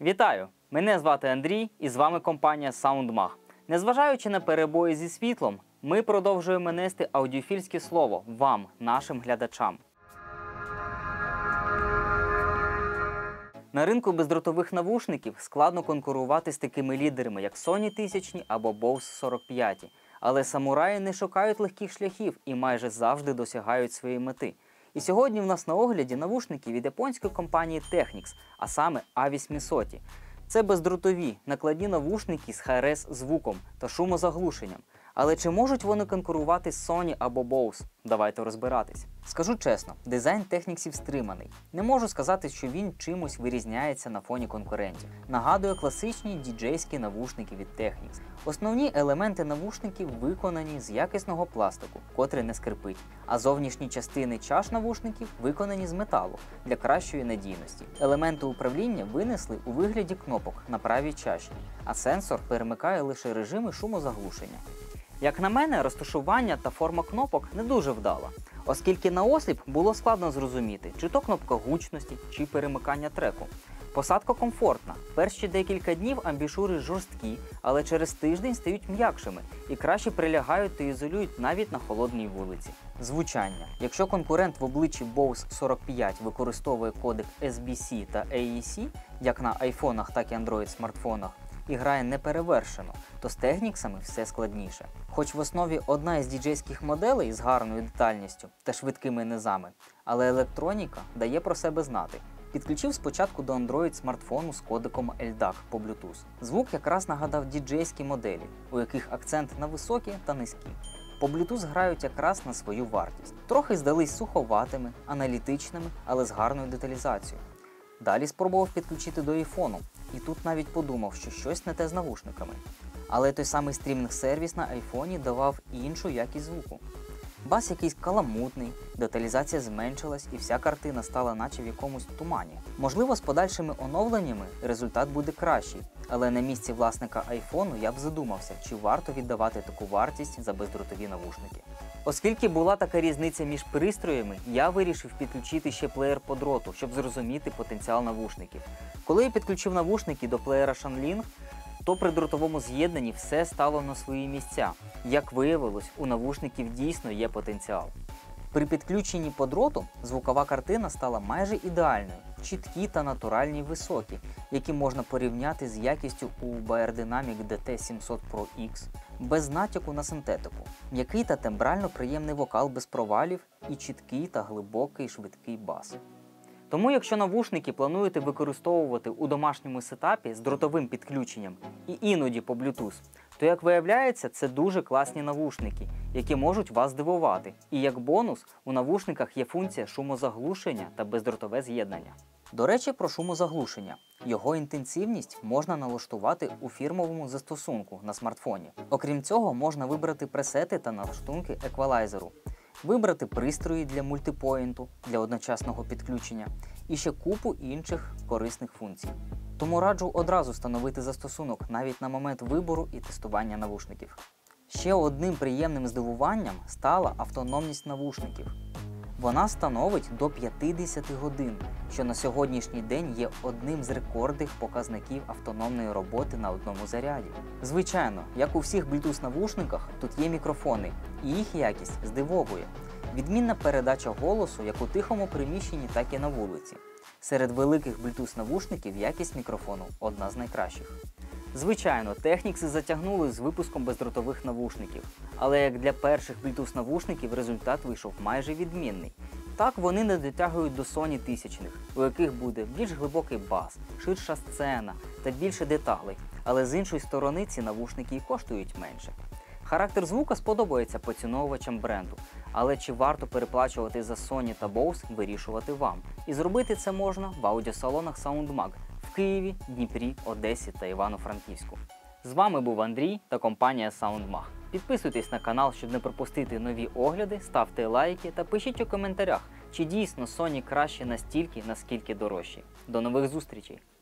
Вітаю! Мене звати Андрій і з вами компанія SoundMag. Незважаючи на перебої зі світлом, ми продовжуємо нести аудіофільське слово вам, нашим глядачам. На ринку бездротових навушників складно конкурувати з такими лідерами, як Sony 1000 або Bose 45. Але самураї не шукають легких шляхів і майже завжди досягають своєї мети. І сьогодні в нас на огляді навушники від японської компанії Technics, а саме A800. Це бездротові, накладні навушники з Hi-Res звуком та шумозаглушенням. Але чи можуть вони конкурувати з Sony або Bose? Давайте розбиратись. Скажу чесно, дизайн Technicsів стриманий. Не можу сказати, що він чимось вирізняється на фоні конкурентів. Нагадує класичні діджейські навушники від Technics. Основні елементи навушників виконані з якісного пластику, котрий не скрипить, а зовнішні частини чаш навушників виконані з металу для кращої надійності. Елементи управління винесли у вигляді кнопок на правій чаші, а сенсор перемикає лише режими шумозаглушення. Як на мене, розташування та форма кнопок не дуже вдала, оскільки наосліп було складно зрозуміти, чи то кнопка гучності, чи перемикання треку. Посадка комфортна. Перші декілька днів амбушури жорсткі, але через тиждень стають м'якшими і краще прилягають та ізолюють навіть на холодній вулиці. Звучання. Якщо конкурент в обличчі Bose 45 використовує кодек SBC та AEC, як на айфонах, так і Android-смартфонах, і грає неперевершено, то з Technicsами все складніше. Хоч в основі одна із діджейських моделей з гарною детальністю та швидкими низами, але електроніка дає про себе знати. Підключив спочатку до Android смартфону з кодеком LDAC по Bluetooth. Звук якраз нагадав діджейські моделі, у яких акцент на високі та низькі. По Bluetooth грають якраз на свою вартість. Трохи здались суховатими, аналітичними, але з гарною деталізацією. Далі спробував підключити до айфону, і тут навіть подумав, що щось не те з навушниками. Але той самий стрімінг-сервіс на айфоні давав іншу якість звуку. Бас якийсь каламутний, деталізація зменшилась і вся картина стала наче в якомусь тумані. Можливо, з подальшими оновленнями результат буде кращий, але на місці власника айфону я б задумався, чи варто віддавати таку вартість за бездротові навушники. Оскільки була така різниця між пристроями, я вирішив підключити ще плеєр по дроту, щоб зрозуміти потенціал навушників. Коли я підключив навушники до плеєра Shanling, то при дротовому з'єднанні все стало на свої місця. Як виявилось, у навушників дійсно є потенціал. При підключенні по дроту звукова картина стала майже ідеальною, чіткі та натуральні високі, які можна порівняти з якістю у Beyerdynamic DT700 Pro X, без натяку на синтетику. М'який та тембрально приємний вокал без провалів і чіткий та глибокий швидкий бас. Тому якщо навушники плануєте використовувати у домашньому сетапі з дротовим підключенням і іноді по Bluetooth, то, як виявляється, це дуже класні навушники, які можуть вас здивувати. І як бонус, у навушниках є функція шумозаглушення та бездротове з'єднання. До речі, про шумозаглушення. Його інтенсивність можна налаштувати у фірмовому застосунку на смартфоні. Окрім цього, можна вибрати пресети та налаштунки еквалайзеру, вибрати пристрої для мультипоінту, для одночасного підключення і ще купу інших корисних функцій. Тому раджу одразу встановити застосунок навіть на момент вибору і тестування навушників. Ще одним приємним здивуванням стала автономність навушників. Вона становить до 50 годин, що на сьогоднішній день є одним з рекордних показників автономної роботи на одному заряді. Звичайно, як у всіх Bluetooth-навушниках, тут є мікрофони, і їх якість здивовує. Відмінна передача голосу як у тихому приміщенні, так і на вулиці. Серед великих Bluetooth-навушників якість мікрофону одна з найкращих. Звичайно, Technics затягнули з випуском бездротових навушників, але як для перших Bluetooth-навушників результат вийшов майже відмінний. Так, вони не дотягують до Sony 1000, у яких буде більш глибокий бас, ширша сцена та більше деталей, але з іншої сторони ці навушники і коштують менше. Характер звука сподобається поціновувачам бренду, але чи варто переплачувати за Sony та Bose, вирішувати вам. І зробити це можна в аудіосалонах SoundMag в Києві, Дніпрі, Одесі та Івано-Франківську. З вами був Андрій та компанія SoundMag. Підписуйтесь на канал, щоб не пропустити нові огляди, ставте лайки та пишіть у коментарях, чи дійсно Sony краще настільки, наскільки дорожчі. До нових зустрічей!